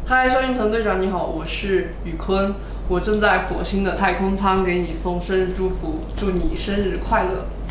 嗨，收音团队长你好，我是宇坤，我正在火星的太空舱给你送生日祝福，祝你生日快乐。